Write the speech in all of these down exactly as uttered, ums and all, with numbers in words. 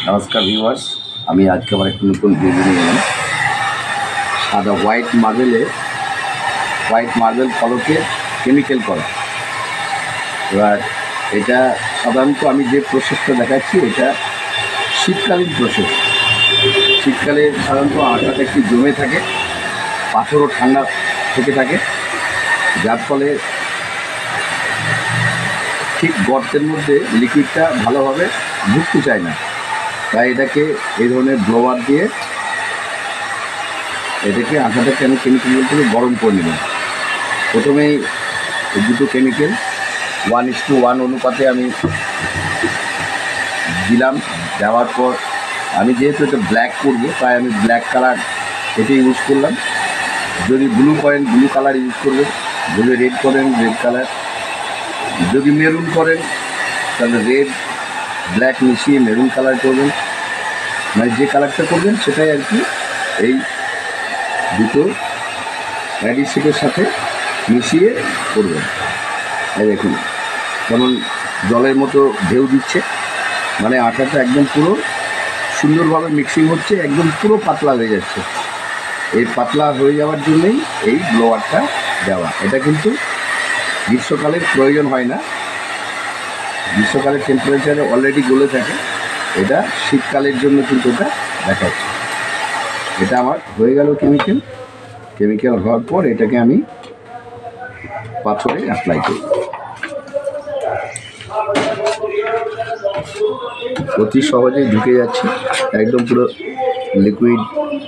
नमस्कार व्यूअर्स আমি আজকে আবার একটা নতুন ভিডিও নিয়ে এলাম। সাদা হোয়াইট মার্বেলে হোয়াইট মার্বেল ফলকে কেমিক্যাল করা। এবার এটা সাধারণত আমি যে প্রসেসটা দেখাচ্ছি এটা শীতকালীন প্রসেস। শীতকালে সাধারণত আটাটা একটু জমে থাকে, পাথরও ঠান্ডা থেকে থাকে, যার ফলে ঠিক গর্তের মধ্যে লিকুইডটা ভালোভাবে ঢুকতে চায় না। তাই এটাকে এই ধরনের ব্লোয়ার দিয়ে এটাকে আটাটাকে আমি কেমিক্যাল থেকে গরম করে নিলাম। প্রথমেই দুটো chemical one is to one অনুপাতে আমি দিলাম। দেওয়ার পর আমি যেহেতু এটা ব্ল্যাক করবো তাই আমি ব্ল্যাক কালার এটা ইউজ করলাম। যদি ব্লু করেন ব্লু কালার ইউজ করবেন, যদি রেড করেন রেড কালার, যদি মেরুন করেন তাহলে রেড ব্ল্যাক মিশিয়ে মেরুন কালার করবেন। মানে যে কালারটা করবেন সেটাই আর কি এই দুটো অ্যাডিসিভের সাথে মিশিয়ে করবেন। এই দেখুন যেমন জলের মতো ঢেউ দিচ্ছে, মানে আটাটা একদম পুরো সুন্দরভাবে মিক্সিং হচ্ছে, একদম পুরো পাতলা হয়ে যাচ্ছে। এই পাতলা হয়ে যাওয়ার জন্যই এই ব্লোয়ারটা দেওয়া। এটা কিন্তু গ্রীষ্মকালের প্রয়োজন হয় না, গ্রীষ্মকালের টেম্পারেচারে অলরেডি গলে থাকে। এটা শীতকালের জন্য কিন্তু এটা দেখাচ্ছে। এটা আমার হয়ে গেল কেমিক্যাল। কেমিক্যাল হওয়ার পর এটাকে আমি পাথরে অ্যাপ্লাই করি। অতি সহজেই ঢুকে যাচ্ছে, একদম পুরো লিকুইড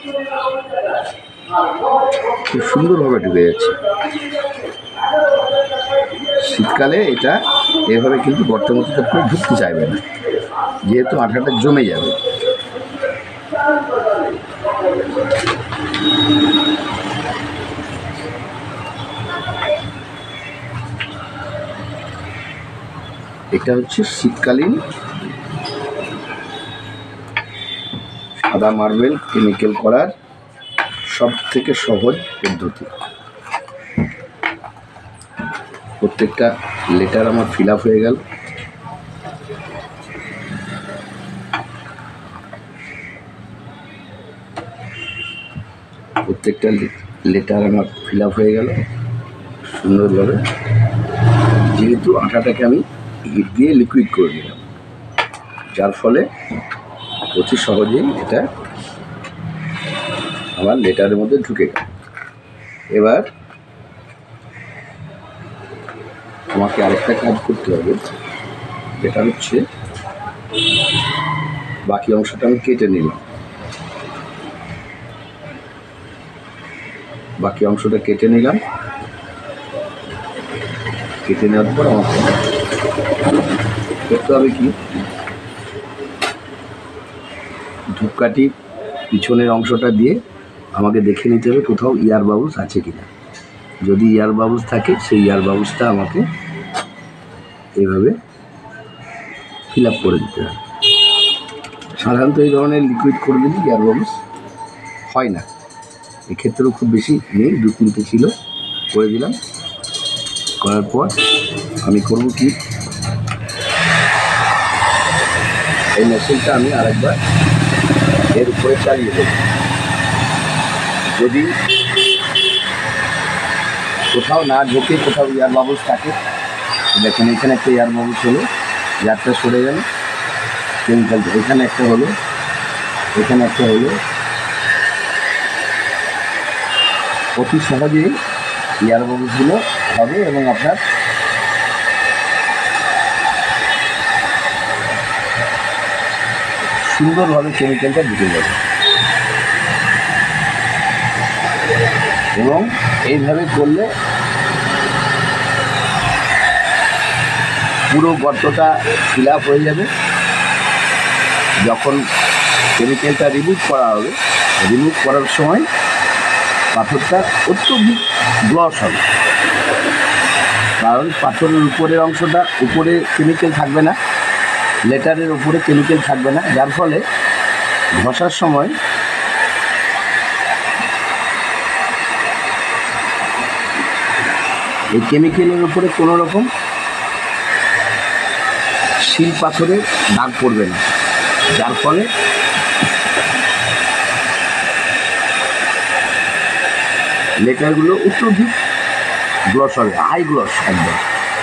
খুব সুন্দরভাবে ঢুকে যাচ্ছে। শীতকালে এটা এভাবে কিন্তু গর্তের মধ্যে করে ঢুকতে চাইবে না, যেহেতু আটাটা জমে যাবে। এটা হচ্ছে শীতকালীন সাদা মার্বেল কেমিক্যাল করার সব থেকে সহজ পদ্ধতি। প্রত্যেকটা লেটার আমার ফিল আপ হয়ে গেল। প্রত্যেকটা লেটার আমার ফিল আপ হয়ে গেল সুন্দরভাবে, যেহেতু আটাটাকে আমি হিট দিয়ে লিকুইড করে দিলাম, যার ফলে অতি সহজেই এটা আমার লেটারের মধ্যে ঢুকে গেল। এবার আমাকে আরেকটা কাজ করতে হবে, যেটা হচ্ছে বাকি অংশটা আমি কেটে নিলাম। বাকি অংশটা কেটে নিলাম কেটে নেওয়ার পর আমাকে করতে হবে কি, ধূপকাঠি পিছনের অংশটা দিয়ে আমাকে দেখে নিতে হবে কোথাও ইয়ার বাবুস আছে কিনা। যদি ইয়ার বাবুস থাকে সেই ইয়ার বাবুসটা আমাকে এইভাবে ফিল আপ করে দিতে হবে। সাধারণত এই ধরনের লিকুইড করে দিলে ইয়ার বাবুস হয় না, এক্ষেত্রেও খুব বেশি নেই, দু তিনটে ছিল, করে দিলাম। করার পর আমি করব কি, এই মেশিনটা আমি আরেকবার এর উপরে চালিয়ে দেব। যদি কোথাও না ঢোকে, কোথাও ইয়ার বাবুস থাকে, দেখুন এখানে একটা ইয়ার বাবুস হলো, ইয়ারটা সরে গেল, কেমিক্যাল এখানে একটা হলো, এখানে একটা হলো। অতি সহজেই ইয়ার বাবুসগুলো হবে এবং আপনার সুন্দরভাবে কেমিক্যালটা ঢুকে যাবে। এবং এইভাবে করলে পুরো গর্তটা ফিল আপ হয়ে যাবে। যখন কেমিক্যালটা রিমুভ করা হবে, রিমুভ করার সময় পাথরটা অত্যধিক গ্লস হবে, কারণ পাথরের উপরের অংশটা উপরে কেমিক্যাল থাকবে না, লেটারের উপরে কেমিক্যাল থাকবে না, যার ফলে ঘষার সময় এই কেমিক্যালের উপরে কোনো রকম শিল পাথরের দাগ পড়বে না। যার ফলে লেকারগুলো অত্যধিক গ্লস হবে, হাই গ্লস একদম।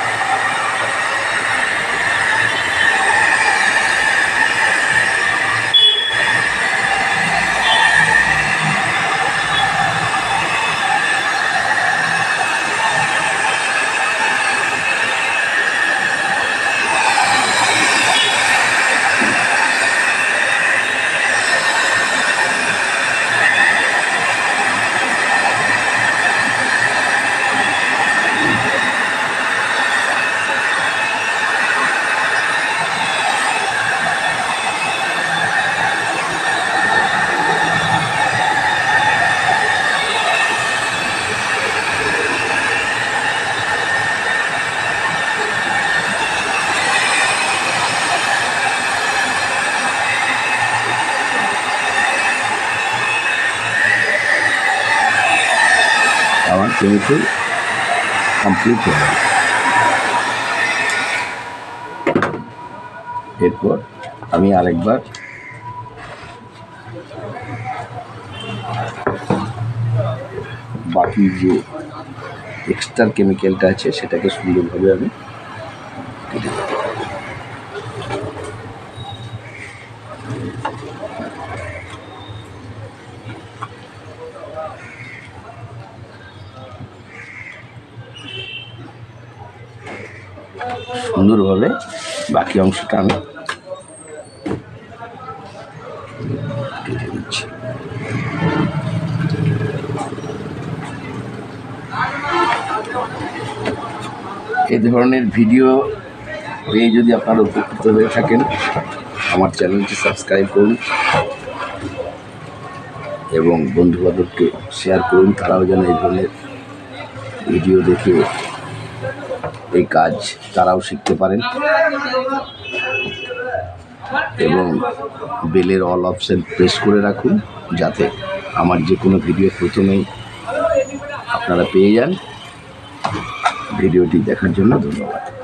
আমার কেমিক্যাল কমপ্লিট হয়ে গেল। এরপর আমি আরেকবার বাকি যে এক্সট্রা কেমিক্যালটা আছে সেটাকে সুন্দরভাবে আমি কেটে দেব। সুন্দরভাবে বাকি অংশটা আমি কেটে দিচ্ছি। এই ধরনের ভিডিও পেয়ে যদি আপনারা উপকৃত হয়ে থাকেন, আমার চ্যানেলটি সাবস্ক্রাইব করুন এবং বন্ধুবান্ধবকে শেয়ার করুন, তারাও যেন এই ধরনের ভিডিও দেখে এই কাজ তারাও শিখতে পারেন। এবং বেলের অল অপশন প্রেস করে রাখুন যাতে আমার যে কোনো ভিডিও প্রথমেই আপনারা পেয়ে যান। ভিডিওটি দেখার জন্য ধন্যবাদ।